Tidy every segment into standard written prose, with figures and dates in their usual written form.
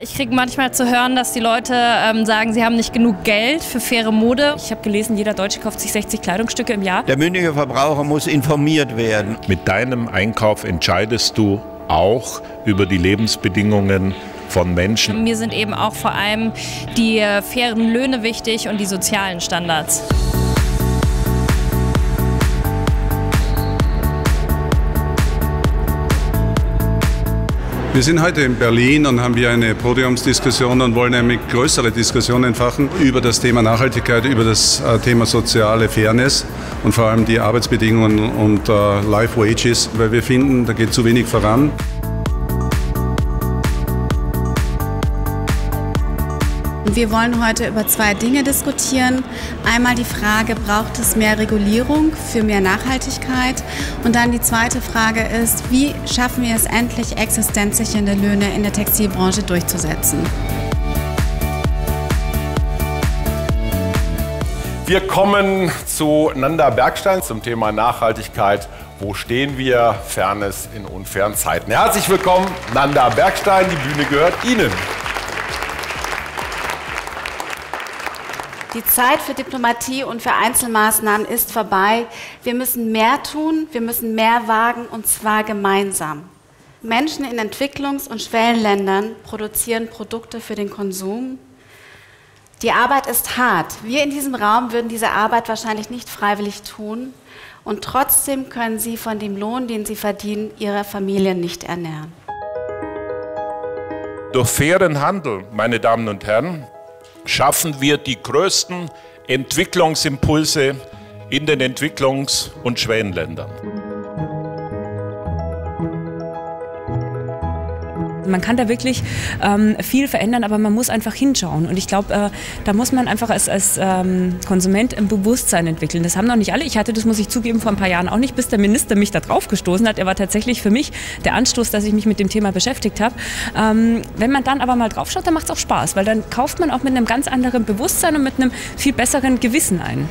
Ich kriege manchmal zu hören, dass die Leute sagen, sie haben nicht genug Geld für faire Mode. Ich habe gelesen, jeder Deutsche kauft sich 60 Kleidungsstücke im Jahr. Der mündige Verbraucher muss informiert werden. Mit deinem Einkauf entscheidest du auch über die Lebensbedingungen von Menschen. Mir sind eben auch vor allem die fairen Löhne wichtig und die sozialen Standards. Wir sind heute in Berlin und haben hier eine Podiumsdiskussion und wollen eine größere Diskussion entfachen über das Thema Nachhaltigkeit, über das Thema soziale Fairness und vor allem die Arbeitsbedingungen und Life Wages, weil wir finden, da geht zu wenig voran. Wir wollen heute über zwei Dinge diskutieren. Einmal die Frage, braucht es mehr Regulierung für mehr Nachhaltigkeit? Und dann die zweite Frage ist, wie schaffen wir es endlich, existenzsichernde Löhne in der Textilbranche durchzusetzen? Wir kommen zu Nanda Bergstein zum Thema Nachhaltigkeit. Wo stehen wir? Fairness in unfairen Zeiten. Herzlich willkommen, Nanda Bergstein. Die Bühne gehört Ihnen. Die Zeit für Diplomatie und für Einzelmaßnahmen ist vorbei. Wir müssen mehr tun, wir müssen mehr wagen, und zwar gemeinsam. Menschen in Entwicklungs- und Schwellenländern produzieren Produkte für den Konsum. Die Arbeit ist hart. Wir in diesem Raum würden diese Arbeit wahrscheinlich nicht freiwillig tun. Und trotzdem können sie von dem Lohn, den sie verdienen, ihre Familien nicht ernähren. Durch fairen Handel, meine Damen und Herren, schaffen wir die größten Entwicklungsimpulse in den Entwicklungs- und Schwellenländern. Man kann da wirklich viel verändern, aber man muss einfach hinschauen. Und ich glaube, da muss man einfach als Konsument ein Bewusstsein entwickeln. Das haben noch nicht alle. Ich hatte, das muss ich zugeben, vor ein paar Jahren auch nicht, bis der Minister mich da drauf gestoßen hat. Er war tatsächlich für mich der Anstoß, dass ich mich mit dem Thema beschäftigt habe. Wenn man dann aber mal drauf schaut, dann macht es auch Spaß, weil dann kauft man auch mit einem ganz anderen Bewusstsein und mit einem viel besseren Gewissen ein.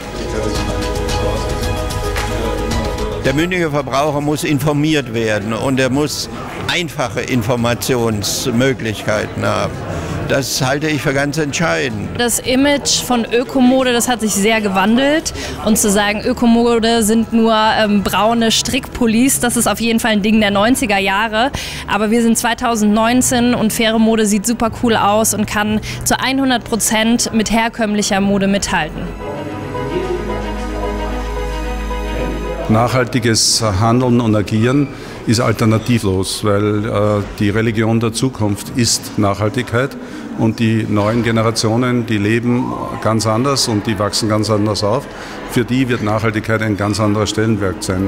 Der mündige Verbraucher muss informiert werden und er muss einfache Informationsmöglichkeiten haben. Das halte ich für ganz entscheidend. Das Image von Ökomode, das hat sich sehr gewandelt. Und zu sagen, Ökomode sind nur braune Strickpullis, das ist auf jeden Fall ein Ding der 90er Jahre. Aber wir sind 2019 und faire Mode sieht super cool aus und kann zu 100% mit herkömmlicher Mode mithalten. Nachhaltiges Handeln und Agieren ist alternativlos, weil die Religion der Zukunft ist Nachhaltigkeit und die neuen Generationen, die leben ganz anders und die wachsen ganz anders auf. Für die wird Nachhaltigkeit ein ganz anderer Stellenwert sein.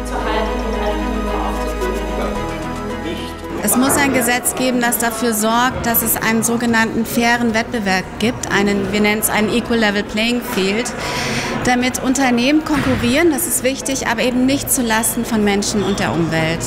Es muss ein Gesetz geben, das dafür sorgt, dass es einen sogenannten fairen Wettbewerb gibt, wir nennen es einen Equal Level Playing Field, damit Unternehmen konkurrieren, das ist wichtig, aber eben nicht zulasten von Menschen und der Umwelt.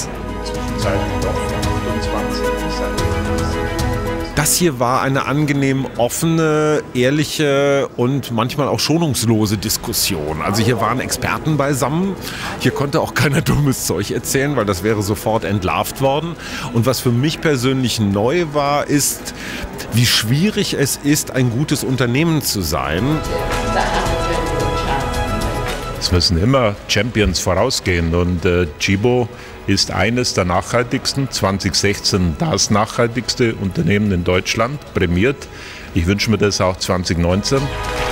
Das hier war eine angenehm offene, ehrliche und manchmal auch schonungslose Diskussion. Also hier waren Experten beisammen. Hier konnte auch keiner dummes Zeug erzählen, weil das wäre sofort entlarvt worden. Und was für mich persönlich neu war, ist, wie schwierig es ist, ein gutes Unternehmen zu sein. Es müssen immer Champions vorausgehen und Tchibo ist eines der nachhaltigsten, 2016 das nachhaltigste Unternehmen in Deutschland, prämiert. Ich wünsche mir das auch 2019.